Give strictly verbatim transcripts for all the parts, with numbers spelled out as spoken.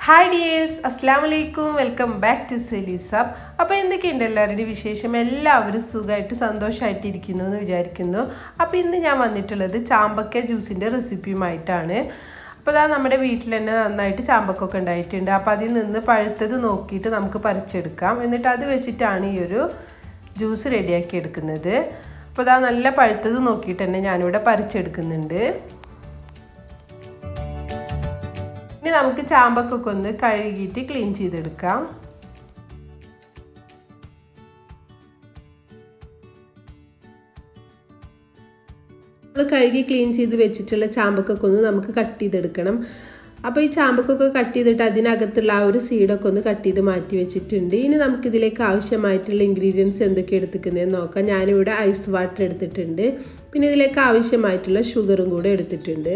Hi dears, Assalamualaikum. Welcome back to Sali. അപ്പോൾ എന്തൊക്കെയുണ്ട് എല്ലാവരുടെയും വിശേഷം? എല്ലാവരും സുഖമായിട്ട് സന്തോഷമായിട്ടിരിക്കുന്നു എന്ന് വിചാരിക്കുന്നു. അപ്പോൾ ഇന്ന് ഞാൻ വന്നിട്ടുള്ളത് ചാമ്പക്ക ജ്യൂസിൻ്റെ റെസിപ്പിയുമായിട്ടാണ്. അപ്പോൾ അതാ നമ്മുടെ വീട്ടിൽ തന്നെ നന്നായിട്ട് ചാമ്പക്കൊക്കെ ഉണ്ടായിട്ടുണ്ട്. അപ്പോൾ അതിൽ നിന്ന് പഴുത്തത് നോക്കിയിട്ട് നമുക്ക് പറിച്ചെടുക്കാം. എന്നിട്ട് അത് വെച്ചിട്ടാണ് ഈ ഒരു ജ്യൂസ് റെഡിയാക്കി എടുക്കുന്നത്. അപ്പോൾ അതാ നല്ല പഴുത്തത് നോക്കിയിട്ട് തന്നെ ഞാനിവിടെ പറിച്ചെടുക്കുന്നുണ്ട്. ഇനി നമുക്ക് ചാമ്പക്കൊക്കെ ഒന്ന് കഴുകിയിട്ട് ക്ലീൻ ചെയ്തെടുക്കാം. നമ്മൾ കഴുകി ക്ലീൻ ചെയ്ത് വെച്ചിട്ടുള്ള ചാമ്പക്കൊക്കെ ഒന്ന് നമുക്ക് കട്ട് ചെയ്തെടുക്കണം. അപ്പോൾ ഈ ചാമ്പക്കൊക്കെ കട്ട് ചെയ്തിട്ട് അതിനകത്തുള്ള ആ ഒരു സീഡൊക്കെ ഒന്ന് കട്ട് ചെയ്ത് മാറ്റി വെച്ചിട്ടുണ്ട്. ഇനി നമുക്കിതിലേക്ക് ആവശ്യമായിട്ടുള്ള ഇൻഗ്രീഡിയൻസ് എന്തൊക്കെ എടുത്തിരിക്കുന്നതെന്ന് നോക്കാം. ഞാനിവിടെ ഐസ് വാട്ടർ എടുത്തിട്ടുണ്ട്. പിന്നെ ഇതിലേക്ക് ആവശ്യമായിട്ടുള്ള ഷുഗറും കൂടെ എടുത്തിട്ടുണ്ട്.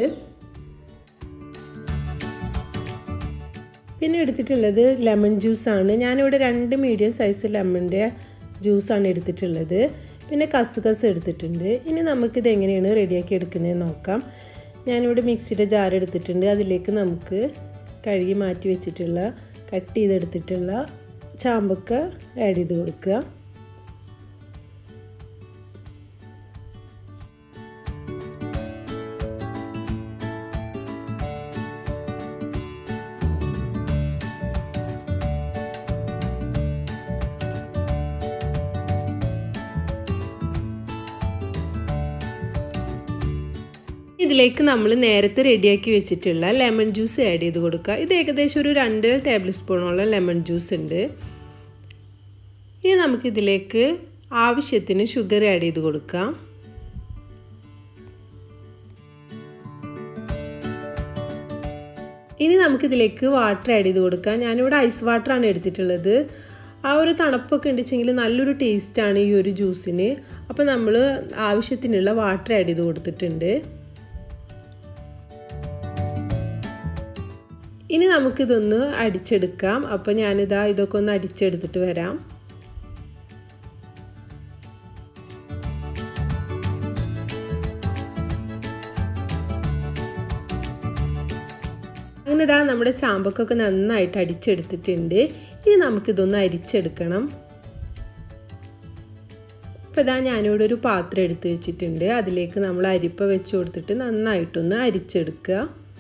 പിന്നെ എടുത്തിട്ടുള്ളത് ലെമൺ ജ്യൂസാണ്. ഞാനിവിടെ രണ്ട് മീഡിയം സൈസ് ലെമണിൻ്റെ ജ്യൂസാണ് എടുത്തിട്ടുള്ളത്. പിന്നെ കസ്കസ് എടുത്തിട്ടുണ്ട്. ഇനി നമുക്കിത് എങ്ങനെയാണ് റെഡിയാക്കി എടുക്കുന്നതെന്ന് നോക്കാം. ഞാനിവിടെ മിക്സിയുടെ ജാർ എടുത്തിട്ടുണ്ട്. അതിലേക്ക് നമുക്ക് കഴുകി മാറ്റി വെച്ചിട്ടുള്ള കട്ട് ചെയ്തെടുത്തിട്ടുള്ള ചാമ്പക്ക ആഡ് ചെയ്ത് കൊടുക്കുക. ഇതിലേക്ക് നമ്മൾ നേരത്തെ റെഡിയാക്കി വെച്ചിട്ടുള്ള ലെമൺ ജ്യൂസ് ആഡ് ചെയ്ത് കൊടുക്കുക. ഇത് ഏകദേശം ഒരു രണ്ട് ടേബിൾ സ്പൂണോളം ലെമൺ ജ്യൂസ് ഉണ്ട്. ഇനി നമുക്കിതിലേക്ക് ആവശ്യത്തിന് ഷുഗർ ആഡ് ചെയ്ത് കൊടുക്കാം. ഇനി നമുക്കിതിലേക്ക് വാട്ടർ ആഡ് ചെയ്ത് കൊടുക്കാം. ഞാനിവിടെ ഐസ് വാട്ടറാണ് എടുത്തിട്ടുള്ളത്. ആ ഒരു തണുപ്പൊക്കെ ഉണ്ടെങ്കിൽ നല്ലൊരു ടേസ്റ്റാണ് ഈ ഒരു ജ്യൂസിന്. അപ്പോൾ നമ്മൾ ആവശ്യത്തിനുള്ള വാട്ടർ ആഡ് ചെയ്ത് കൊടുത്തിട്ടുണ്ട്. ഇനി നമുക്കിതൊന്ന് അടിച്ചെടുക്കാം. അപ്പോൾ ഞാനിതാ ഇതൊക്കെ ഒന്ന് അടിച്ചെടുത്തിട്ട് വരാം. അങ്ങനെ ഇതാ നമ്മുടെ ചാമ്പക്കൊക്കെ നന്നായിട്ട് അടിച്ചെടുത്തിട്ടുണ്ട്. ഇനി നമുക്കിതൊന്ന് അരിച്ചെടുക്കണം. അപ്പോൾ ഇതാ ഞാനിവിടെ ഒരു പാത്രം എടുത്ത് വെച്ചിട്ടുണ്ട്. അതിലേക്ക് നമ്മൾ അരിപ്പ വെച്ച് കൊടുത്തിട്ട് നന്നായിട്ടൊന്ന് അരിച്ചെടുക്കുക.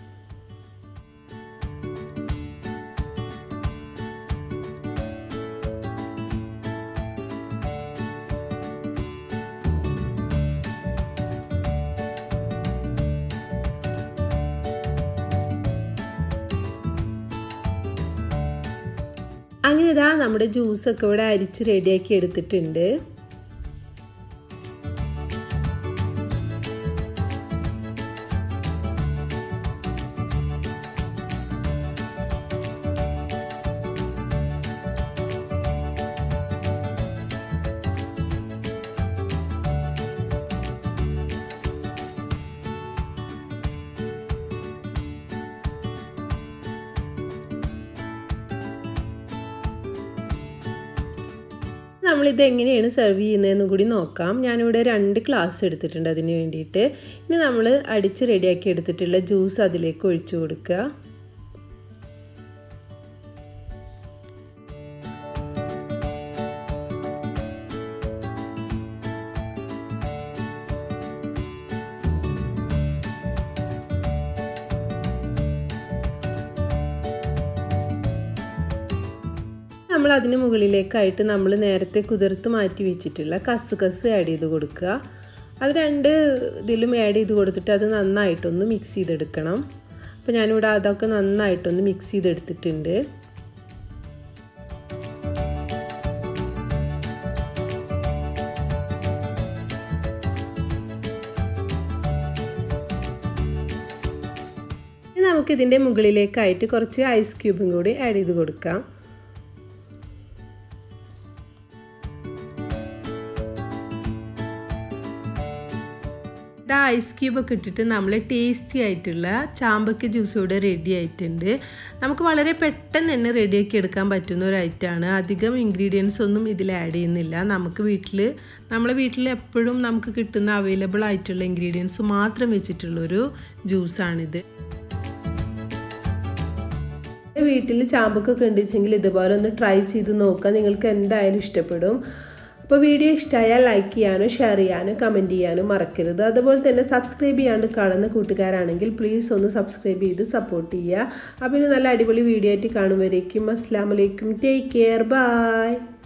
അങ്ങനെ ഇതാ നമ്മുടെ ജ്യൂസൊക്കെ ഇവിടെ അരിച്ച് റെഡിയാക്കി എടുത്തിട്ടുണ്ട്. നമ്മളിത് എങ്ങനെയാണ് സെർവ് ചെയ്യുന്നതെന്ന് കൂടി നോക്കാം. ഞാനിവിടെ രണ്ട് ഗ്ലാസ് എടുത്തിട്ടുണ്ട് അതിന് വേണ്ടിയിട്ട്. ഇനി നമ്മൾ അടിച്ച് റെഡിയാക്കി എടുത്തിട്ടുള്ള ജ്യൂസ് അതിലേക്ക് ഒഴിച്ചു കൊടുക്കുക. നമ്മൾ അതിന് മുകളിലേക്കായിട്ട് നമ്മൾ നേരത്തെ കുതിർത്ത് മാറ്റി വെച്ചിട്ടുള്ള കസ്കസ് ആഡ് ചെയ്ത് കൊടുക്കുക. അത് രണ്ട് ഇതിലും ആഡ് ചെയ്ത് കൊടുത്തിട്ട് അത് നന്നായിട്ടൊന്ന് മിക്സ് ചെയ്തെടുക്കണം. അപ്പോൾ ഞാനിവിടെ അതൊക്കെ നന്നായിട്ടൊന്ന് മിക്സ് ചെയ്തെടുത്തിട്ടുണ്ട്. ഇനി നമുക്കിതിൻ്റെ മുകളിലേക്കായിട്ട് കുറച്ച് ഐസ് ക്യൂബും കൂടി ആഡ് ചെയ്ത് കൊടുക്കാം. ഐസ് ക്യൂബൊക്കെ ഇട്ടിട്ട് നമ്മൾ ടേസ്റ്റി ആയിട്ടുള്ള ചാമ്പക്ക ജ്യൂസ് ഇവിടെ റെഡി ആയിട്ടുണ്ട്. നമുക്ക് വളരെ പെട്ടെന്ന് തന്നെ റെഡിയാക്കി എടുക്കാൻ പറ്റുന്ന ഒരു ഐറ്റമാണ്. അധികം ഇൻഗ്രീഡിയൻസ് ഒന്നും ഇതിൽ ആഡ് ചെയ്യുന്നില്ല. നമുക്ക് വീട്ടിൽ നമ്മളെ വീട്ടിൽ എപ്പോഴും നമുക്ക് കിട്ടുന്ന അവൈലബിൾ ആയിട്ടുള്ള ഇൻഗ്രീഡിയൻസ് മാത്രം വെച്ചിട്ടുള്ളൊരു ജ്യൂസാണിത്. വീട്ടിൽ ചാമ്പക്കൊക്കെ ഉണ്ടെങ്കിൽ ഇതുപോലെ ഒന്ന് ട്രൈ ചെയ്ത് നോക്കാം, നിങ്ങൾക്ക് എന്തായാലും ഇഷ്ടപ്പെടും. അപ്പോൾ വീഡിയോ ഇഷ്ടമായാൽ ലൈക്ക് ചെയ്യാനും ഷെയർ ചെയ്യാനും കമൻറ്റ് ചെയ്യാനും മറക്കരുത്. അതുപോലെ തന്നെ സബ്സ്ക്രൈബ് ചെയ്യാണ്ട് കാണുന്ന കൂട്ടുകാരാണെങ്കിൽ പ്ലീസ് ഒന്ന് സബ്സ്ക്രൈബ് ചെയ്ത് സപ്പോർട്ട് ചെയ്യുക. അപ്പോൾ ഇനി നല്ല അടിപൊളി വീഡിയോ ആയിട്ട് കാണുമ്പോഴേക്കും അസ്സലാമു അലൈക്കും, ടേക്ക് കെയർ, ബൈ.